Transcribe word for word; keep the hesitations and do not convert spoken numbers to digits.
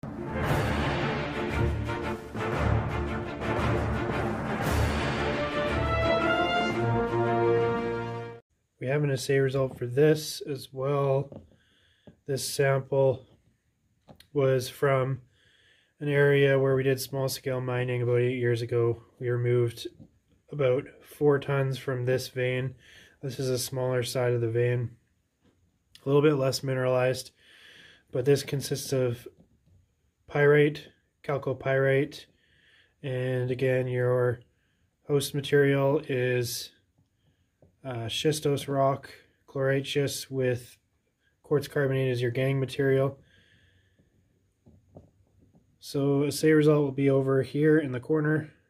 We have an assay result for this as well. This sample was from an area where we did small scale mining about eight years ago. We removed about four tons from this vein. This is a smaller side of the vein, a little bit less mineralized, but this consists of pyrite, chalcopyrite, and again your host material is uh, schistose rock, chlorite schist with quartz carbonate as your gang material. So assay result will be over here in the corner.